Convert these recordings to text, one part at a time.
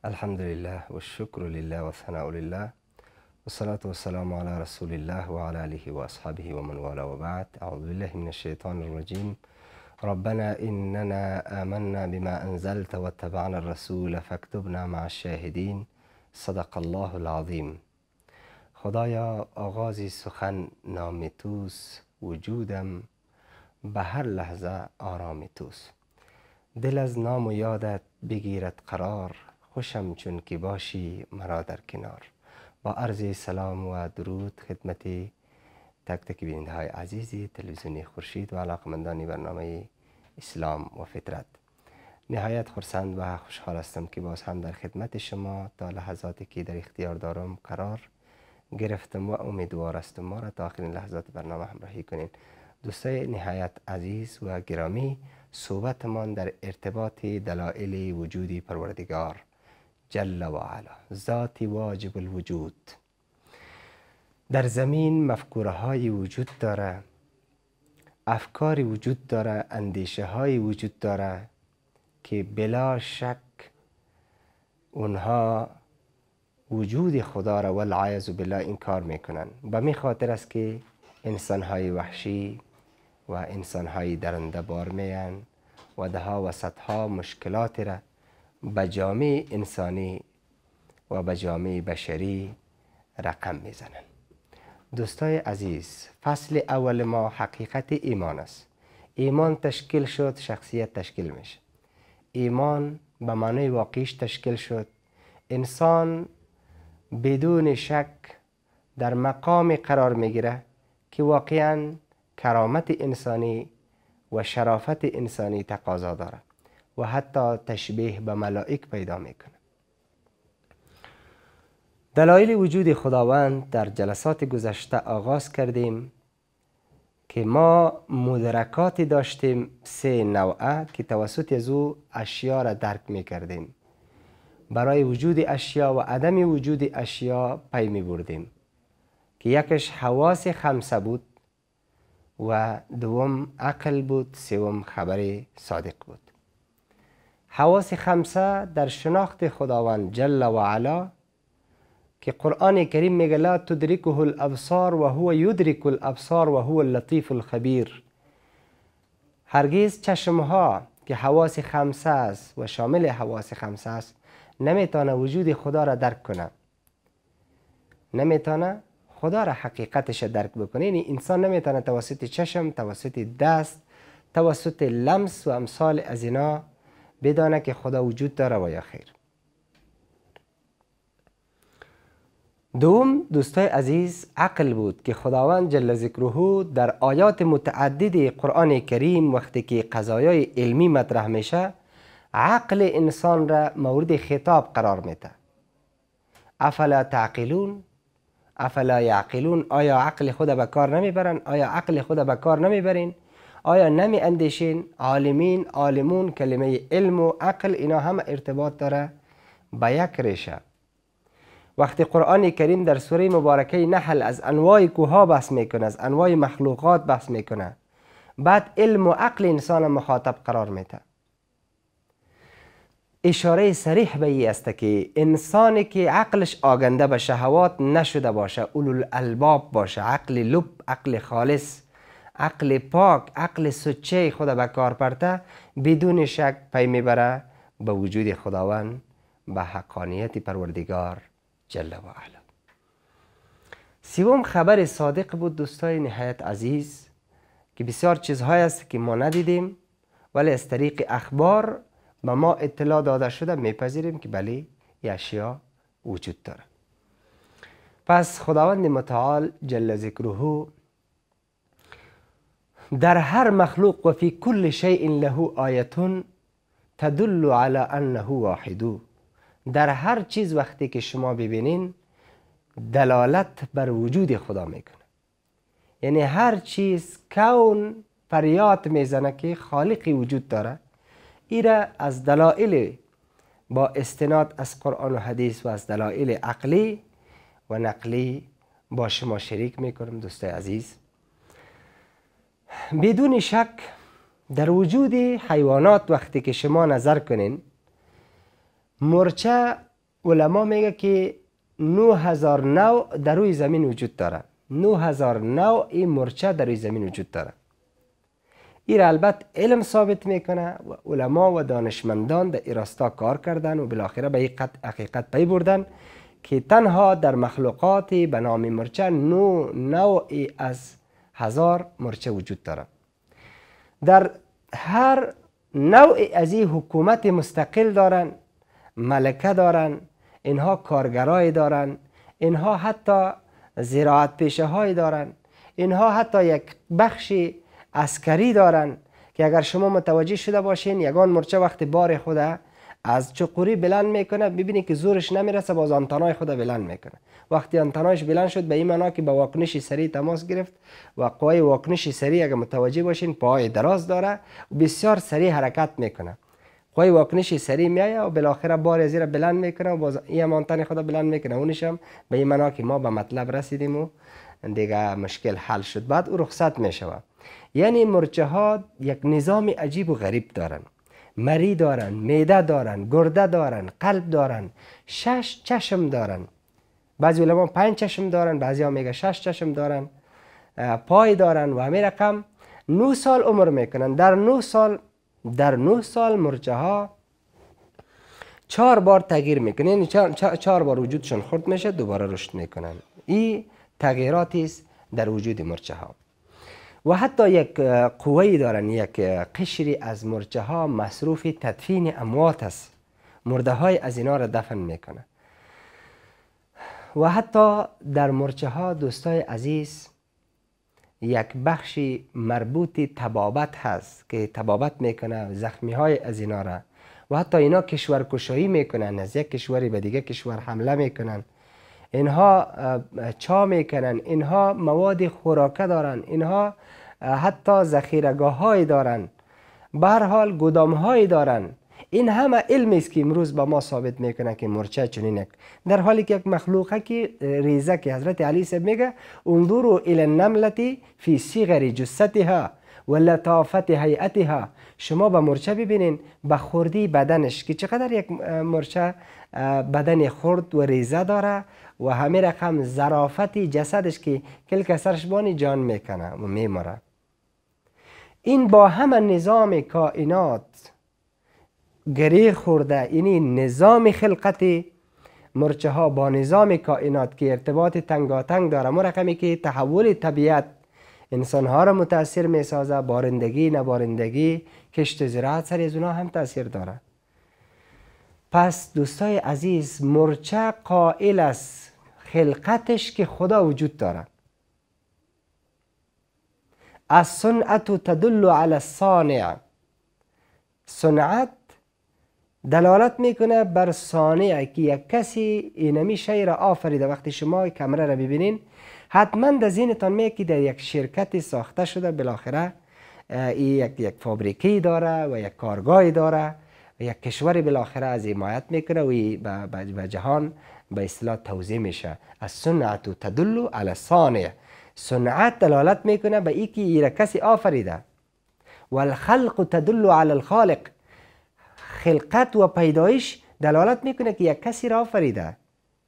الحمد لله والشكر لله والثناء لله والصلاة والسلام على رسول الله وعلى آله وأصحابه ومن والاه وبعد. أعوذ بالله من الشيطان الرجيم. ربنا إننا آمنا بما أنزلت واتبعنا الرسول فاكتبنا مع الشاهدين. صدق الله العظیم. خدایا آغازی سخن نام توست، وجودم به هر لحظه آرام توست. دل از نام و یادت بگیرد قرار، خوشم چون که باشی مرا در کنار. با عرض سلام و درود خدمت تک تک بیننده های عزیزی تلویزیونی خورشید و علاقمندان برنامه اسلام و فطرت، نهایت خرسند و خوشحال هستم که باز هم در خدمت شما تا لحظاتی که در اختیار دارم قرار گرفتم و امیدوار هستم ما را تا آخرین لحظات برنامه همراهی کنین. دوستای نهایت عزیز و گرامی، صحبتمان در ارتباط دلایل وجود پروردگار جل و علا، ذات واجب الوجود. در زمین مفکوره های وجود داره، افکاری وجود داره، اندیشه های وجود داره که بلا شک اونها وجود خدا را والعیاذ بالله انکار میکنن. به می خاطر است که انسان های وحشی و انسان های درنده بار میان و دهها و صدها مشکلات را به جامعه انسانی و به جامعه بشری رقم میزنن. دوستای عزیز، فصل اول ما حقیقت ایمان است. ایمان تشکیل شد، شخصیت تشکیل میشه. ایمان به معنای واقعیش تشکیل شد. انسان بدون شک در مقام قرار میگیره که واقعا کرامت انسانی و شرافت انسانی تقاضا داره و حتی تشبیه به ملائک پیدا میکنه. دلایل وجود خداوند در جلسات گذشته آغاز کردیم که ما مدرکاتی داشتیم 3 نوعه که توسط از او اشیا را درک میکردیم. برای وجود اشیا و عدم وجود اشیا پی می بردیم که یکش حواس 5 بود و دوم عقل بود، سوم خبر صادق بود. حواس 5 در شناخت خداوند جل و علا که قرآن کریم میگه لا تدرکه الابصار و هو یدرک الابصار و هو اللطیف الخبیر. هرگز چشمها که حواس 5 است و شامل حواس 5 است نمیتونه وجود خدا را درک کنه، نمیتونه خدا را حقیقتش درک بکنه. یعنی انسان نمیتونه توسط چشم، توسط دست، توسط لمس و امثال از اینا بدانه که خدا وجود داره و یا خیر. دوم دوستای عزیز عقل بود که خداوند جل ذکره در آیات متعدد قرآن کریم وقتی که قضایای علمی مطرح میشه عقل انسان را مورد خطاب قرار میده. افلا تعقلون، افلا یعقلون. آیا عقل خود به کار نمیبرن؟ آیا عقل خود به کار نمیبرین؟ آیا نمی اندیشین؟ عالمین، عالمون، کلمه علم و عقل اینا هم ارتباط داره به یک ریشه. وقتی قرآن کریم در سوره مبارکه نحل از انواع کوها بحث میکنه، از انواع مخلوقات بحث میکنه، بعد علم و عقل انسان مخاطب قرار میده. اشاره صریح به این است که انسانی که عقلش آگنده به شهوات نشده باشه، اولوالالباب باشه، عقل لب، عقل خالص، عقل پاک، عقل سچه خود به کار برده، بدون شک پی میبره به وجود خداوند، به حقانیت پروردگار جل و علا. سوم خبر صادق بود دوستای نهایت عزیز که بسیار چیزهای است که ما ندیدیم ولی از طریق اخبار به ما اطلاع داده شده میپذیریم که بله این اشیا وجود داره. پس خداوند متعال جل ذکره در هر مخلوق و فی کل شیء له آیه تدل علی انه واحد. در هر چیز وقتی که شما ببینین دلالت بر وجود خدا میکنه. یعنی هر چیز کون فریاد میزنه که خالقی وجود داره. ایره از دلایل با استناد از قرآن و حدیث و از دلایل عقلی و نقلی با شما شریک میکنم دوستای عزیز. بدون شک در وجود حیوانات وقتی که شما نظر کنین، مرچه علما میگه که 9000 نوع در روی زمین وجود داره. 9000 نوع این مرچه در روی زمین وجود داره. این البته علم ثابت میکنه و علما و دانشمندان در راستا کار کردن و بالاخره به این حقیقت پی بردن که تنها در مخلوقات به نام مرچه 9 نوعی از 1000 مرچه وجود داره. در هر نوعی از این حکومت مستقل دارن، ملکه دارن، اینها کارگرای دارن، اینها حتی زراعت پیشه های دارن، اینها حتی یک بخش عسکری دارن که اگر شما متوجه شده باشین یگان مرچه وقتی بار خوده از چقوری بلند میکنه، ببینید که زورش نمیرسه، باز آنتنای خود بلند میکنه. وقتی آنتنایش بلند شد به این معنا که با واکنش سریع تماس گرفت و قوای واکنش سریع اگر متوجه باشین پای دراز داره و بسیار سریع حرکت میکنه. قوای واکنش سریع میایه و بالاخره بار زیر بلند میکنه و باز این آنتن خود بلند میکنه. اونش هم به این معنا که ما به مطلب رسیدیم و دیگه مشکل حل شد. بعد او رخصت میشود. یعنی مرچه ها یک نظام عجیب و غریب دارن. مری دارن، معده دارن، گرده دارن، قلب دارن، 6 چشم دارن. بعضی علما 5 چشم دارن، بعضی ها میگه 6 چشم دارن، پای دارن و همین رقم 9 سال عمر میکنن. در 9 سال مرچه ها 4 بار تغییر میکنن، یعنی 4 بار وجودشون خرد میشه دوباره رشد میکنن. این تغییراتی است در وجود مرچه ها. و حتی یک قوهی دارن، یک قشری از مرچه ها مصروف تدفین اموات است، مرده های از اینا را دفن میکنه. و حتی در مرچه ها دوستای عزیز یک بخشی مربوط طبابت هست که طبابت میکنه زخمی های از اینا را. و حتی اینا کشورکشایی میکنن، از یک کشوری به دیگه کشور حمله میکنن، اینها چا میکنن، اینها مواد خوراکه دارن، اینها حتی ذخیره‌گاه های دارن، به هر حال گدام های دارن. این همه علمی است که امروز با ما ثابت میکنه که مرچه چنینه، در حالی که یک مخلوقه که ریزه که حضرت علی صاحب میگه انظروا الی النملة فی صغر جثتها و لطافت هیئتها. شما به مرچه ببینین به خردی بدنش که چقدر یک مرچه بدن خرد و ریزه داره و همین رقم ظرافت جسدش که کلک سرش بانی جان میکنه و میمره. این با همه نظام کائنات گره خورده، یعنی نظام خلقت مرچه ها با نظام کائنات که ارتباط تنگاتنگ داره، مرقمی که تحول طبیعت انسان ها را متاثر می سازه، بارندگی نبارندگی کشت زراعت سر از اونا هم تاثیر داره. پس دوستای عزیز مرچه قائل است خلقتش که خدا وجود داره. الصنعت تدل علی الصانع. صنعت دلالت میکنه بر صانع که یک کسی اینمی شی را آفریده. وقتی شما کمره را ببینین حتما در ذهنتان میاد که در یک شرکتی ساخته شده، بالاخره یک فابریکی داره و یک کارگاهی داره و یک کشوری بالاخره از حمایت میکنه و به جهان به اصطلاح توزیع میشه. الصنعت تدل علی الصانع. صنعت دلالت میکنه به اینکه این کسی آفریده. و الخلق تدل علی الخالق. خلقت و پیدایش دلالت میکنه که یک کسی را آفریده.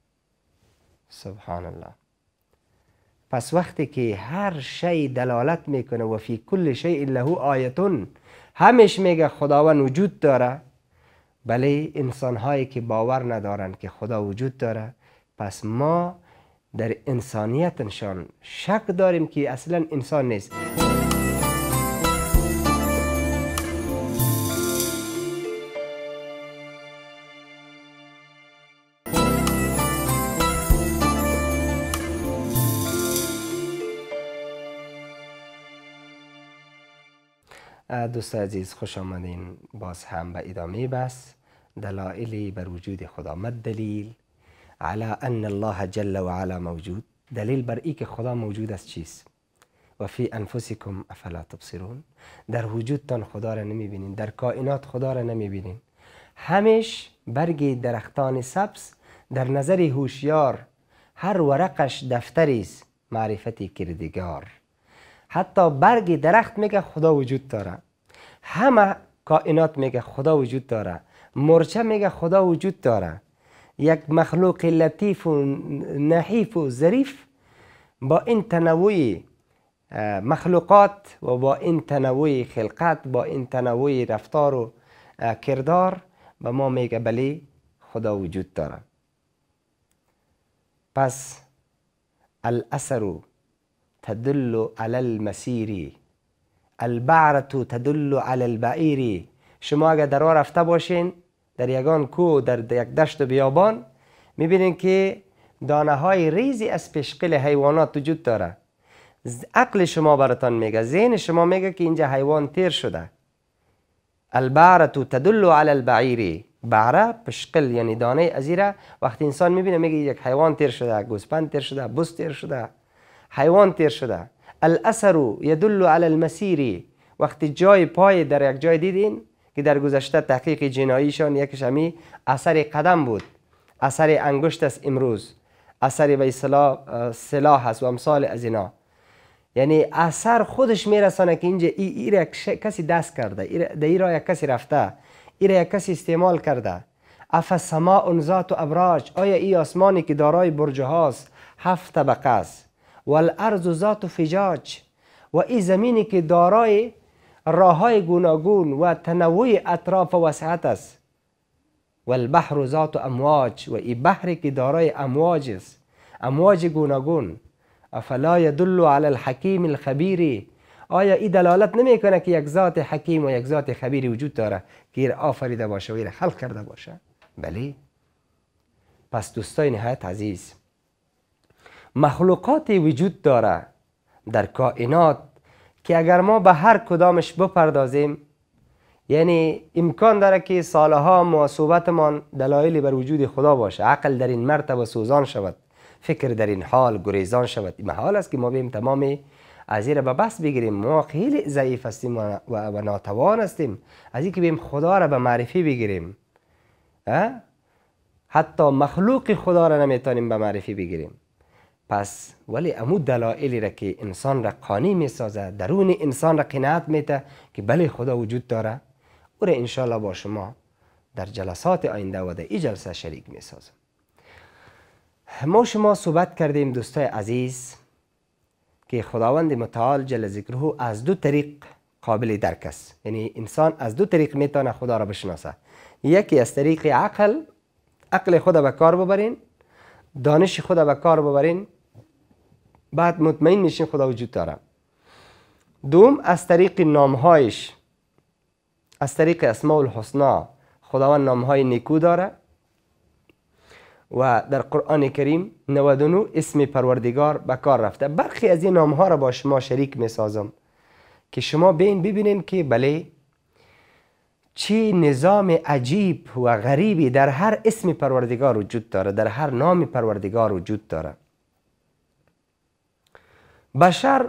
سبحان الله. پس وقتی که هر شی دلالت میکنه و فی کل شیء له آیتون، همش میگه خداوند وجود داره، بله انسان هایی که باور ندارن که خدا وجود داره، پس ما در انسانیتشان شک داریم که اصلا انسان نیست. دوست عزیز خوش آمدین باز هم به ادامه بحث دلایلی بر وجود خدا. ما الدلیل على ان الله جل و علا موجود؟ دلیل بر ای که خدا موجود است چیست؟ و فی انفسکم افلا تبصرون؟ در وجودتان خدا را نمیبینین، در کائنات خدا را نمیبینین. همیش برگ درختان سبز در نظر هوشیار هر ورقش دفتری است معرفتی کردگار. حتی برگ درخت میگه خدا وجود داره، همه کائنات میگه خدا وجود داره، مرچه میگه خدا وجود داره. یک مخلوق لطیف و نحیف و ظریف با این تنوع مخلوقات و با این تنوع خلقت، با این تنوع رفتار و کردار، به ما میگه بله خدا وجود داره. پس الاثر تدل علی المسیر، البعرة تدل علی البعیر. شما اگر در راه رفته باشین در یگان کوه، در یک دشت و بیابان، میبینین که دانه های ریزی از پشقل حیوانات وجود داره. عقل شما براتان میگه، ذهن شما میگه که اینجا حیوان تیر شده. البعرة تدل علی البعیر، بعره پشقل یعنی دانه ازیره. وقتی انسان میبینه میگه یک حیوان تیر شده، گوسفند تیر شده، بز تیر شده، حیوان تیر شده. الاثر یدل علی المسیر، وقتی جای پای در یک جای دیدین که در گذشته تحقیق جناییشان یکیش همی اثر قدم بود، اثر انگشت است، امروز اثر به اصطلاح سلاح است و امثال از اینا. یعنی اثر خودش میرسانه که اینجا ای کسی دست کرده، در ای را یک کسی رفته، ای را یک کسی استعمال کرده. افسماء ذات ابراج، آیا ای آسمانی که دارای برج هاست 7 طبقه است، والارض ذات فجاج، و ای زمینی که دارای راههای گوناگون و تنوع اطراف و وسعت است، والبحر ذات امواج، و ای بحری که دارای امواج است، امواج گوناگون. افلا یدل علی الحکیم الخبیر، آیا این دلالت نمیکنه که یک ذات حکیم و یک ذات خبیری وجود داره که ایر آفریده باشه و ایر خلق کرده باشه؟ بله. پس دوستای نهایت عزیز، مخلوقاتی وجود داره در کائنات که اگر ما به هر کدامش بپردازیم، یعنی امکان داره که سالها ما صحبتمان دلایلی بر وجود خدا باشه، عقل در این مرتبه سوزان شود، فکر در این حال گریزان شود. محال است که ما بیم تمام از این به بس بگیریم. ما خیلی ضعیف هستیم و ناتوان هستیم از این که بیم خدا را به معرفی بگیریم. حتی مخلوق خدا را نمیتونیم به معرفی بگیریم. پس ولی امود دلایلی را که انسان را قانی می سازه، درون انسان را قناعت میده که بله خدا وجود داره، او را انشاءالله با شما در جلسات آینده و در این جلسه شریک می سازم. ما شما صحبت کردیم دوستای عزیز که خداوند متعال جل ذکره از 2 طریق قابل درک است. یعنی انسان از 2 طریق میتونه خدا را بشناسه. یکی از طریق عقل خود به کار ببرین، دانش خود به کار ببرین، بعد مطمئن میشین خدا وجود داره. دوم از طریق نامهایش، از طریق اسماء الحسنا. خداوند نامهای نیکو داره و در قرآن کریم 99 اسم پروردگار به کار رفته. برخی از این نامها را با شما شریک می سازم که شما ببینین که بله چی نظام عجیب و غریبی در هر اسم پروردگار وجود داره، در هر نام پروردگار وجود داره. بشر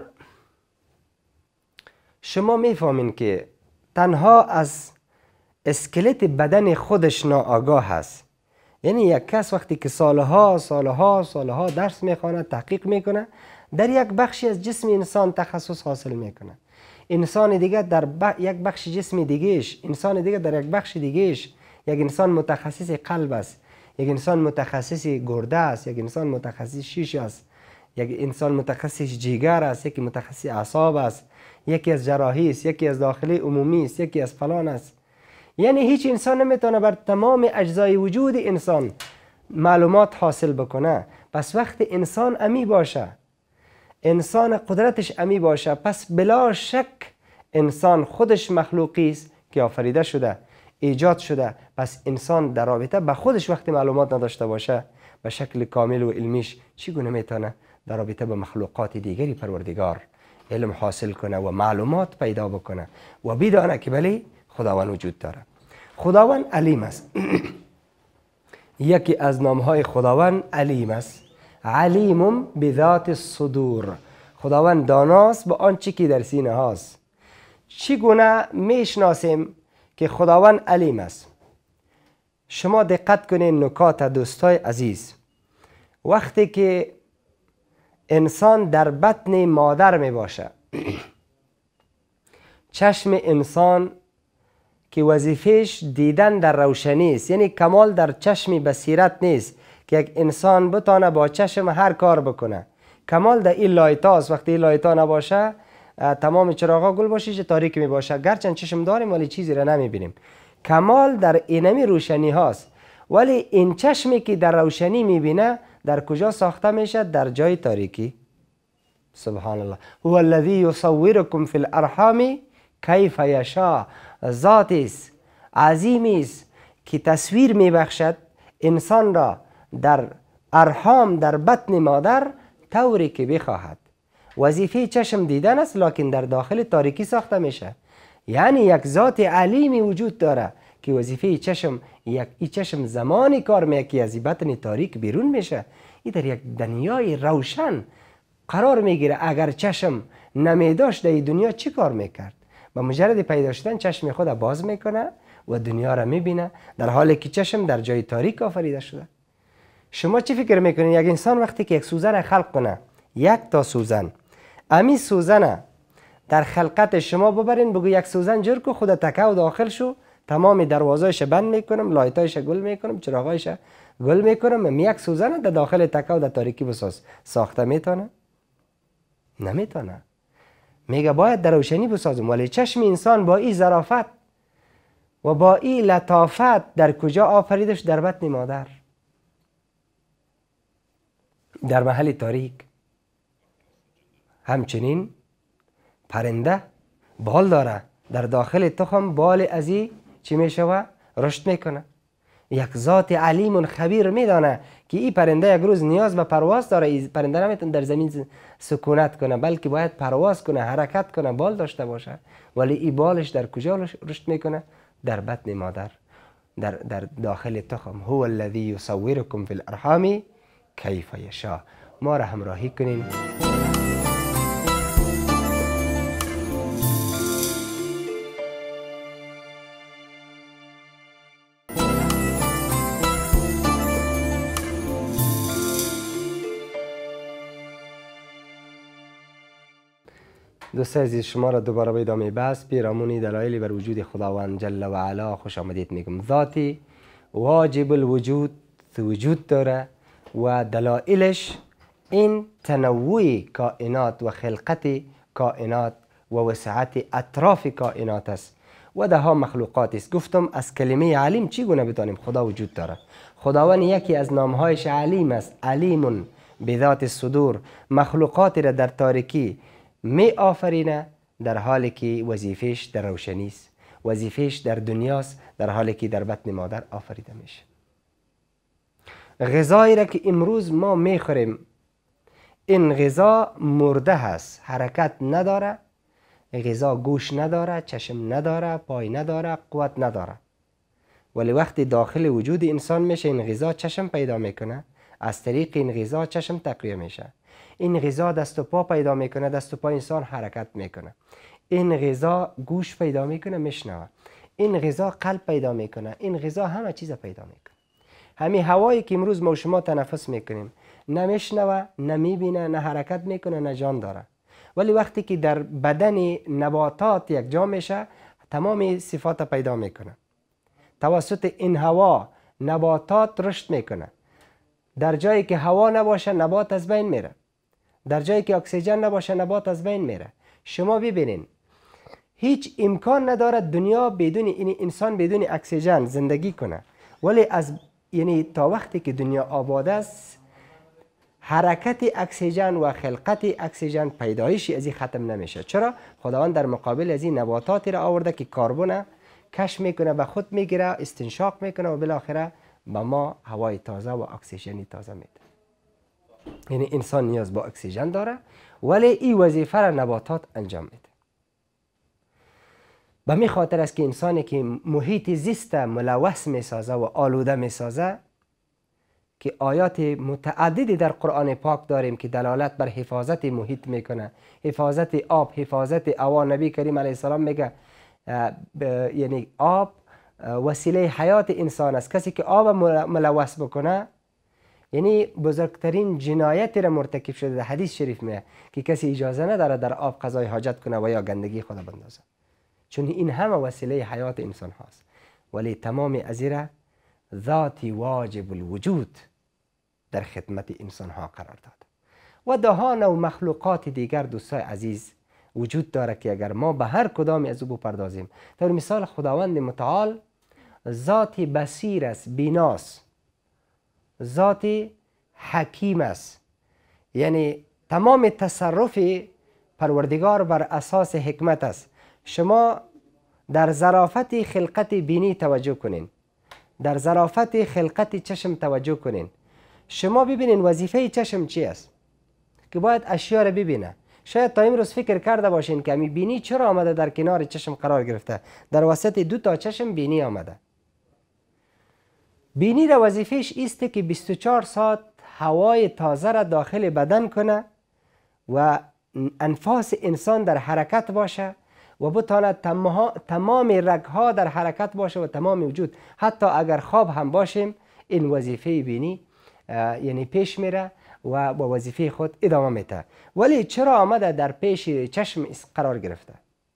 شما میفهمین که تنها از اسکلت بدن خودش ناآگاه است. یعنی یک کس وقتی که سالها درس میخوانه، تحقیق میکنه، در یک بخشی از جسم انسان تخصص حاصل میکنه. انسان دیگه در یک بخش جسم دیگهش، انسان دیگه در یک بخش دیگهش. یک انسان متخصص قلب است، یک انسان متخصص گرده است، یک انسان متخصص شیش است، یک انسان متخصص جگر است، یکی متخصص اعصاب است، یکی از جراحی است، یکی از داخلی عمومی است، یکی از فلان است. یعنی هیچ انسان نمیتونه بر تمام اجزای وجود انسان معلومات حاصل بکنه. پس وقتی انسان امی باشه، انسان قدرتش امی باشه، پس بلا شک انسان خودش مخلوقی است که آفریده شده، ایجاد شده. پس انسان در رابطه به خودش وقتی معلومات نداشته باشه به شکل کامل و علمیش، چگونه میتونه در رابطه به مخلوقات دیگری پروردگار علم حاصل کنه و معلومات پیدا بکنه و بدانه که بله خداوند وجود داره. خداوند علیم است. یکی از نامهای خداوند علیم است. علیم بذات الصدور. خداوند داناست با آنچه که در سینه هاست. چگونه میشناسیم که خداوند علیم است؟ شما دقت کنین نکات دوستای عزیز. وقتی که انسان در بطن مادر می باشه، چشم انسان که وظیفهش دیدن در روشنی است، یعنی کمال در چشم بصیرت نیست که یک انسان بتانه با چشم هر کار بکنه. کمال در این لایتاست. وقتی این لایتا نباشه، تمام چراغا گل باشه چه تاریک می باشه، گرچند چشم داریم ولی چیزی را نمیبینیم. کمال در اینمی روشنی هاست. ولی این چشمی که در روشنی میبینه در کجا ساخته میشه؟ در جای تاریکی. سبحان الله. هو الذی یصورکم فی الارحام کیف یشاء. ذاتی است عظیمی است که تصویر میبخشد انسان را در ارحام، در بطن مادر، طوری که بخواهد. وظیفه چشم دیدن است، لکن در داخل تاریکی ساخته میشه. یعنی یک ذات علیمی وجود داره که وظیفه چشم، این چشم زمانی کار میکنه که از بطن تاریک بیرون میشه. این در یک دنیای روشن قرار میگیره. اگر چشم نمیداشت در این دنیا چی کار میکرد؟ با مجرد پیدا شدن چشم خود باز میکنه و دنیا را میبینه، در حالی که چشم در جای تاریک آفریده شده. شما چی فکر میکنید؟ یک انسان وقتی که یک سوزن خلق کنه، یک تا سوزن، امی سوزن در خلقت شما ببرین بگو یک سوزن جور که خود تکه و داخل شو، تمام دروازه‌اش بند میکنم، لایتایش گل میکنم، چراغایش گل میکنم، یک سوزن در داخل تکه و در تاریکی بساز. ساخته میتونه؟ نمیتونه. میگه باید در روشنی بسازم. ولی چشم انسان با این ظرافت و با این لطافت در کجا آفریدش؟ در بطن مادر، در محل تاریک. همچنین پرنده بال داره، در داخل تخم بال ازی چی میشوه؟ رشد میکنه. یک ذات علیم و خبیر میدانه که این پرنده یک روز نیاز به پرواز داره. این پرنده نمیتونه در زمین سکونت کنه، بلکه باید پرواز کنه، حرکت کنه، بال داشته باشه. ولی این بالش در کجا رشد میکنه؟ در بطن مادر، در داخل تخم. هو الذی یصورکم فی الارحام کیف یشاء. ما را همراهی کنین. دوستان عزیز، شما را دوباره به ادامه بحث پیرامون دلایل بر وجود خداوند جل و علا خوش آمدید میگم. ذاتی واجب الوجود وجود داره و دلایلش این تنوع کائنات و خلقت کائنات و وسعت اطراف کائنات است و ده ها مخلوقات است. گفتم از کلمه علیم چی گونه بدانیم خدا وجود داره؟ خداوند یکی از نامهایش علیم است. علیم بذات الصدور. مخلوقات را در تاریکی می آفرینه در حالی که وظیفهش در روشنی است، وظیفهش در دنیاست، در حالی که در بطن مادر آفریده میشه. غذایی را که امروز ما میخوریم، این غذا مرده هست، حرکت نداره. غذا گوش نداره، چشم نداره، پای نداره، قوت نداره. ولی وقتی داخل وجود انسان میشه، این غذا چشم پیدا میکنه. از طریق این غذا چشم تقویه میشه. این غذا دست و پا پیدا میکنه، دست و پا انسان حرکت میکنه. این غذا گوش پیدا میکنه، میشنوه. این غذا قلب پیدا میکنه. این غذا همه چیز پیدا میکنه. همین هوایی که امروز ما و شما تنفس میکنیم، نمیشنوه، نمیبینه، نه حرکت میکنه، نه جان داره. ولی وقتی که در بدن نباتات یک جا میشه، تمام صفات پیدا میکنه. توسط این هوا نباتات رشد میکنه. در جایی که هوا نباشه نبات از بین میره. در جایی که اکسیژن نباشه نبات از بین میره. شما ببینین هیچ امکان نداره دنیا بدون این انسان بدون اکسیژن زندگی کنه. ولی یعنی تا وقتی که دنیا آباد است، حرکت اکسیژن و خلقت اکسیژن پیدایشی از این ختم نمیشه. چرا؟ خداوند در مقابل از این نباتاتی را آورده که کربن کشف میکنه، به خود میگیره، استنشاق میکنه و بالاخره به ما هوای تازه و اکسیژنی تازه میده. یعنی انسان نیاز با اکسیژن داره، ولی این وظیفه را نباتات انجام میده. به می خاطر است که انسانی که محیط زیست ملوث میسازه و آلوده میسازه، که آیات متعددی در قرآن پاک داریم که دلالت بر حفاظت محیط میکنه، حفاظت آب، حفاظت هوا. نبی کریم علیه السلام میگه یعنی آب وسیله حیات انسان است. کسی که آب ملوث بکنه یعنی بزرگترین جنایتی را مرتکب شده. در حدیث شریف میگه که کسی اجازه نداره در آب قضای حاجت کنه و یا گندگی خود بندازه. چون این همه وسیله حیات انسان هاست، ولی تمام ازیره ذاتی واجب الوجود در خدمت انسان ها قرار داد. و ده نوع مخلوقات دیگر دوستای عزیز وجود داره که اگر ما به هر کدام از او بپردازیم، طور مثال خداوند متعال ذاتی بصیر است، بیناست، ذاتی حکیم است، یعنی تمام تصرف پروردگار بر اساس حکمت است. شما در ظرافت خلقت بینی توجه کنین، در ظرافت خلقت چشم توجه کنین. شما ببینین وظیفه چشم چی است که باید اشیا را ببینه. شاید تا امروز فکر کرده باشین که بینی چرا آمده در کنار چشم قرار گرفته؟ در وسط دو تا چشم بینی آمده. بینی را وظیفهش است که 24 ساعت هوای تازه را داخل بدن کنه و انفاس انسان در حرکت باشه و بتانه تمام رگها در حرکت باشه و تمام وجود، حتی اگر خواب هم باشیم این وظیفه بینی یعنی پیش میره و با وظیفه خود ادامه میده. ولی چرا آمده در پیش چشم قرار گرفته؟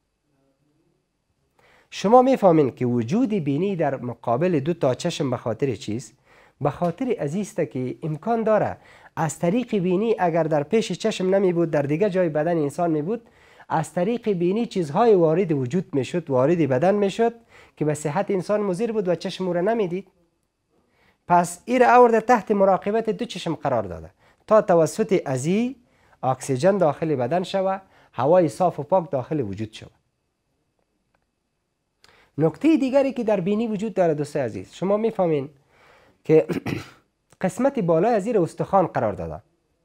شما میفهمین که وجود بینی در مقابل دو تا چشم به خاطر چیست؟ به خاطر ازیسته که امکان داره از طریق بینی اگر در پیش چشم نمی بود در دیگه جای بدن انسان می بود، از طریق بینی چیزهای وارد وجود می شد، وارد بدن می شد که به صحت انسان مضر بود و چشم او را نمی دید. پس این را آورده تحت مراقبت دو چشم قرار داده تا توسط ازی اکسیژن داخل بدن شود، هوای صاف و پاک داخل وجود شود. نکته دیگری که در بینی وجود داره دوستای عزیز، شما میفهمین که قسمت بالای از زیر استخوان قرار داده.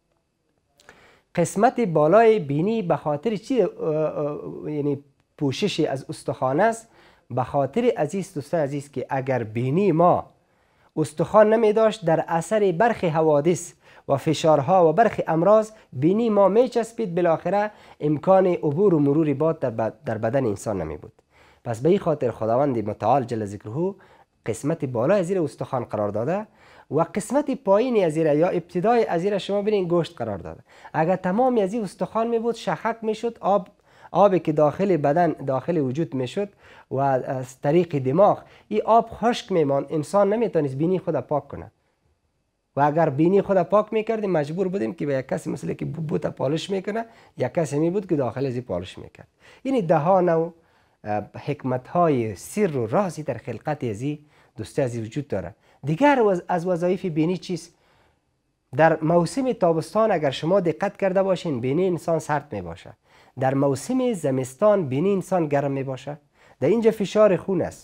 قسمت بالای بینی به خاطر چی یعنی پوششی از استخوان است؟ به خاطر عزیز دوستای عزیز که اگر بینی ما استخوان نمی داشت، در اثر برخی حوادث و فشارها و برخی امراض بینی ما می چسبید، بالاخره امکان عبور و مرور باد در بدن انسان نمی بود. پس به این خاطر خداوند متعال جل ذکره قسمت بالای زیر استخوان قرار داده و قسمت پایینی از زیر یا ابتدای از زیر شما ببینین گوشت قرار داده. اگر تمامی از این استخوان می بود شحک می شد، آبی که داخل بدن داخل وجود می شد و از طریق دماغ این آب خشک می ماند، انسان نمیتونست بینی خود پاک کنه. و اگر بینی خود پاک میکردیم مجبور بودیم که به یک کسی مثل که بوت پالش میکنه، یک کسی می بود که داخل از این پالش میکرد. یعنی ده ها نوع حکمت های سر و رازی در خلقت ازی دوستی ازی وجود داره. دیگر از وظایف بینی چیست؟ در موسم تابستان اگر شما دقت کرده باشین بینی انسان سرد می باشه، در موسم زمستان بینی انسان گرم می باشه. در اینجا فشار خون است،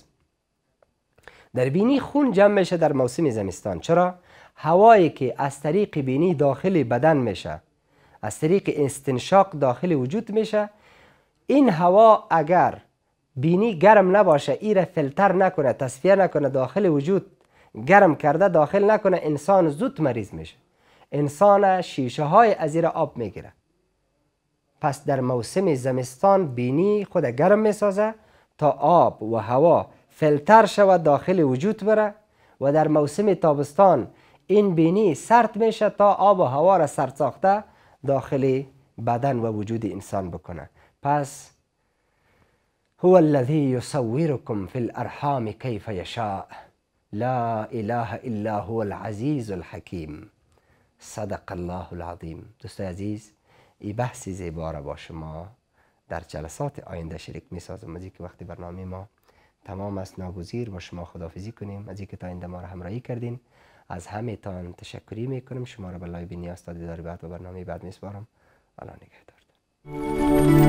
در بینی خون جمع میشه در موسم زمستان. چرا؟ هوایی که از طریق بینی داخل بدن میشه، از طریق استنشاق داخل وجود میشه، این هوا اگر بینی گرم نباشه، ایره فیلتر نکنه، تصفیه نکنه، داخل وجود گرم کرده داخل نکنه، انسان زود مریض میشه. انسان شیشه های از ایره آب میگیره. پس در موسم زمستان بینی خود گرم میسازه تا آب و هوا فیلتر شود داخل وجود بره و در موسم تابستان این بینی سرد میشه تا آب و هوا را سرد ساخته داخل بدن و وجود انسان بکنه. پس هو الذی یصورکم فی الارحام کیف یشاء لا اله الا هو العزیز الحکیم. صدق الله العظیم. دوستای عزیز، این بحث زیبا را با شما در جلسات آینده شریک می سازم. از اینکه وقتی برنامه ما تمام است ناگزیر با شما خداحافظی کنیم. از اینکه تا آینده ما را همراهی کردین، از همه تان تشکری می کنم. شما را به لایو نیاز تا دیدار بعد و برنامه بعد می سپارم. الله نگهدار.